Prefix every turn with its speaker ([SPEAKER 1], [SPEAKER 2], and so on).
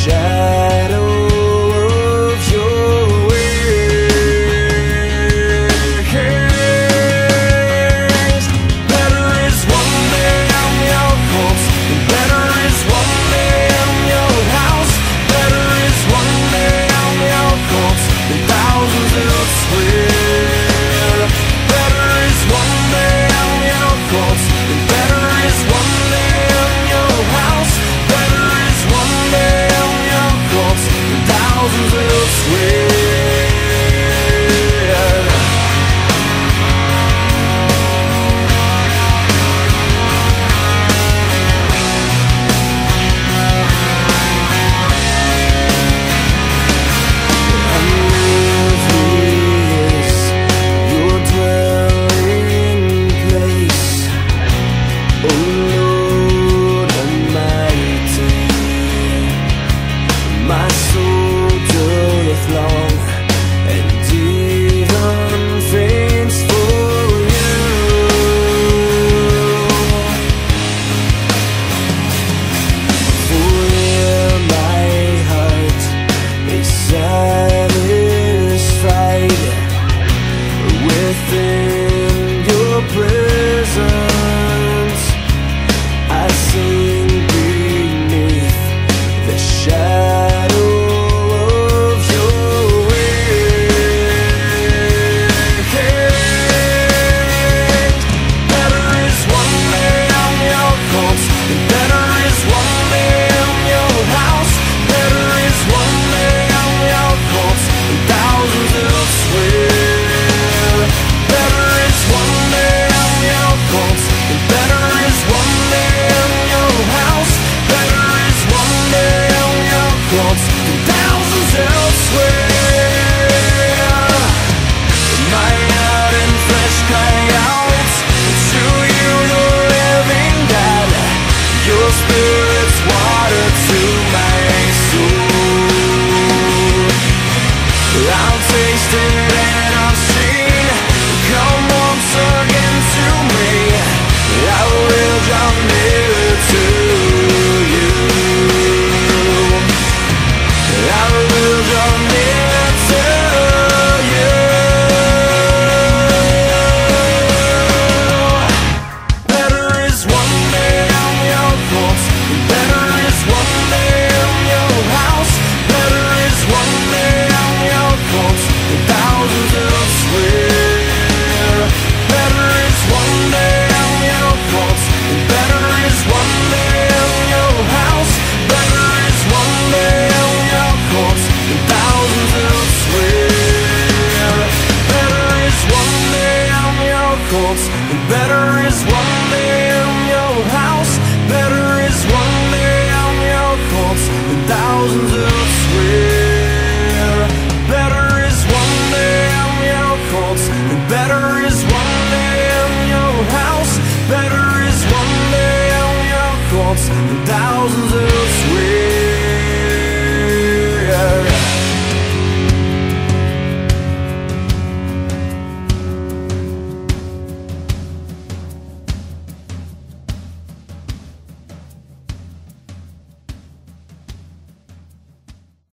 [SPEAKER 1] shadow of your wings. Better is one day on your courts, and better is one day on your house. Better is one day on your courts than thousands elsewhere. Better is one day on your courts, and better is one day on your house. Better is one day on your courts than thousands elsewhere. My soul doeth long and even faints for you. For here my heart is satisfied within your presence. I sing beneath the shadow of your wings. Better is one day on your courts, and better is one day on your house. Better is one day on your courts than thousands elsewhere. Better is one day on your courts, and better is one day on your house. Better is one day on your courts than thousands elsewhere. My heart and flesh cry out to you, the living God. Your spirit's water to my soul. I've tasted and I've seen. Come once again to me. I will draw near to you. I will draw near to you. Better is one day on your courts, and better is one day on your house. Better is one day on your courts than thousands elsewhere. Better is one day on your courts, and better is one day on your house. Better is one day on your courts than thousands elsewhere. Better is one day on your courts, and better is one day on your house. Better is one day on your courts than thousands elsewhere. Better is one day on your courts, and better is one day on your house. Better is one day on your courts than thousands elsewhere.